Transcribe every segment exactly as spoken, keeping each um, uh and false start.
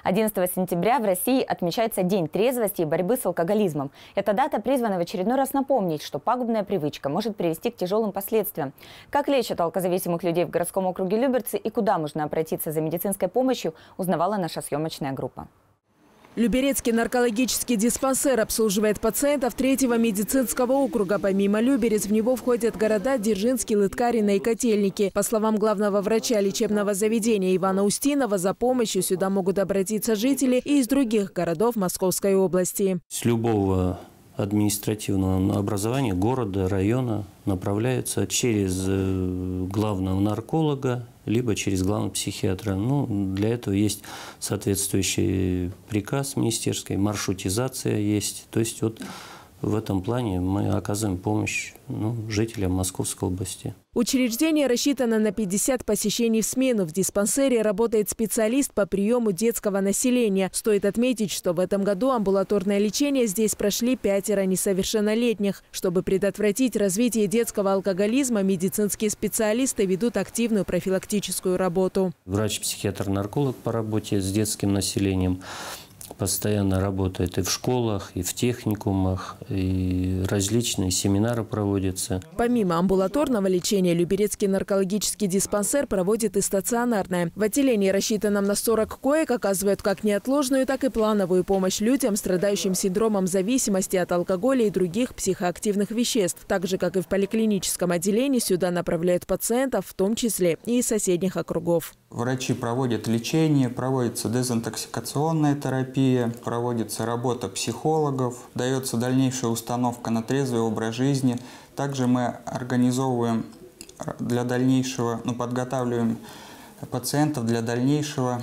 одиннадцатого сентября в России отмечается День трезвости и борьбы с алкоголизмом. Эта дата призвана в очередной раз напомнить, что пагубная привычка может привести к тяжелым последствиям. Как лечат алкозависимых людей в городском округе Люберцы и куда можно обратиться за медицинской помощью, узнавала наша съемочная группа. Люберецкий наркологический диспансер обслуживает пациентов третьего медицинского округа. Помимо Люберец, в него входят города Дзержинский, Лыткарино и Котельники. По словам главного врача лечебного заведения Ивана Устинова, за помощью сюда могут обратиться жители и из других городов Московской области. С любого административного образования города, района направляются через главного нарколога, либо через главного психиатра. Ну, для этого есть соответствующий приказ министерский, маршрутизация есть. То есть вот в этом плане мы оказываем помощь ну, жителям Московской области. Учреждение рассчитано на пятьдесят посещений в смену. В диспансере работает специалист по приему детского населения. Стоит отметить, что в этом году амбулаторное лечение здесь прошли пятеро несовершеннолетних. Чтобы предотвратить развитие детского алкоголизма, медицинские специалисты ведут активную профилактическую работу. Врач-психиатр-нарколог по работе с детским населением постоянно работает и в школах, и в техникумах, и различные семинары проводятся. Помимо амбулаторного лечения, Люберецкий наркологический диспансер проводит и стационарное. В отделении, рассчитанном на сорок коек, оказывают как неотложную, так и плановую помощь людям, страдающим синдромом зависимости от алкоголя и других психоактивных веществ. Так же, как и в поликлиническом отделении, сюда направляют пациентов, в том числе и из соседних округов. Врачи проводят лечение, проводится дезинтоксикационная терапия, проводится работа психологов, дается дальнейшая установка на трезвый образ жизни. Также мы организовываем для дальнейшего, ну, подготавливаем пациентов для дальнейшего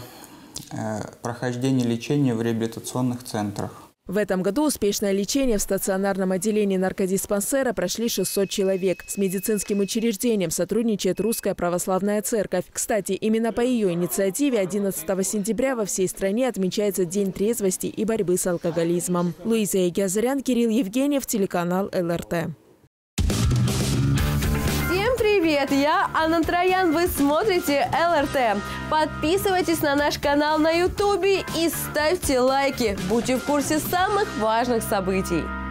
э, прохождения лечения в реабилитационных центрах. В этом году успешное лечение в стационарном отделении наркодиспансера прошли шестьсот человек. С медицинским учреждением сотрудничает Русская Православная Церковь. Кстати, именно по ее инициативе одиннадцатого сентября во всей стране отмечается День трезвости и борьбы с алкоголизмом. Луиза Егязарян, Кирилл Евгеньев, телеканал эл эр тэ. Привет, я Анна Троян, вы смотрите эл эр тэ. Подписывайтесь на наш канал на ютубе и ставьте лайки. Будьте в курсе самых важных событий.